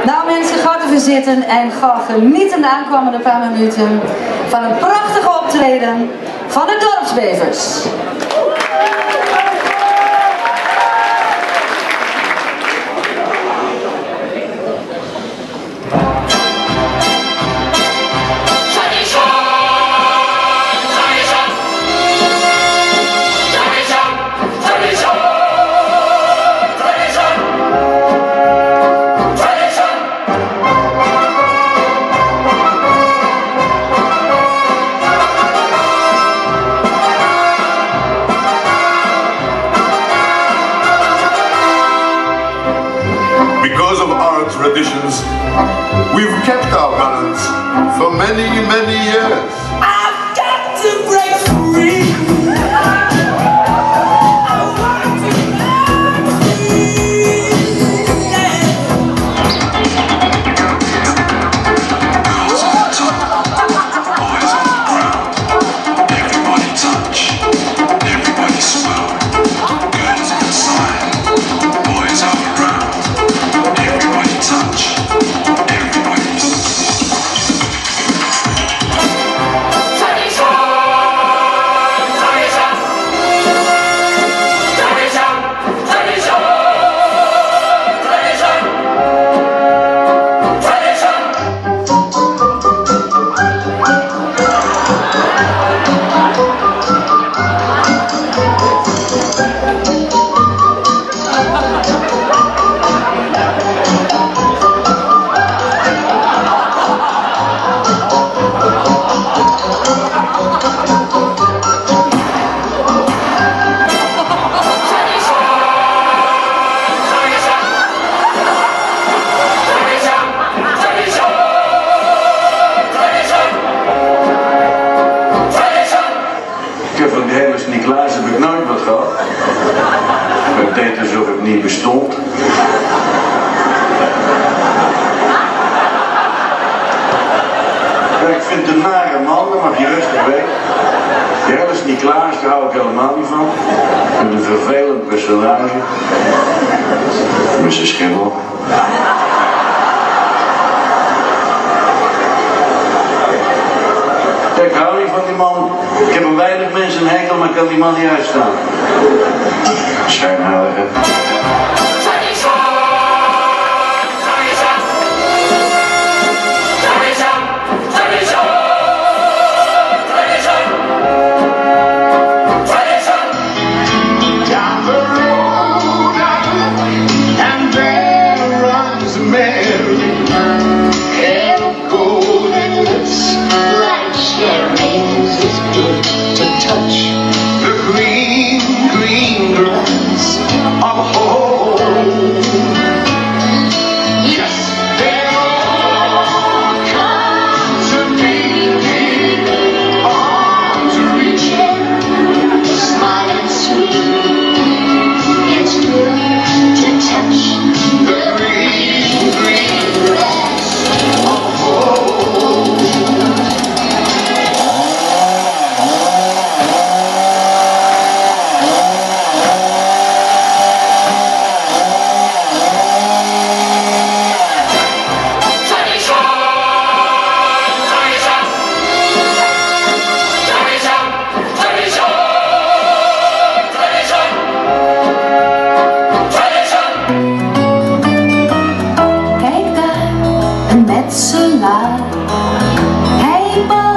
Nou mensen, ga even zitten en ga genieten de aankomende paar minuten van een prachtige optreden van de Dorpsbevers. Because of our traditions, we've kept our balance for many, many years. I've got to break free. Van die hele Sint-Niklaas heb ik nooit wat gehad. Ik deed alsof het niet bestond. Ja, ik vind het een nare man, dat mag je rustig weten. Die hele Sint-Niklaas, daar hou ik helemaal niet van. Met een vervelend personage. Met zijn schimmel. Ik hou niet van die man. Ik heb een weinig mensen een hekel, maar ik kan die man niet uitstaan. Schijnheilige. Kijk daar, een metselaar. Hij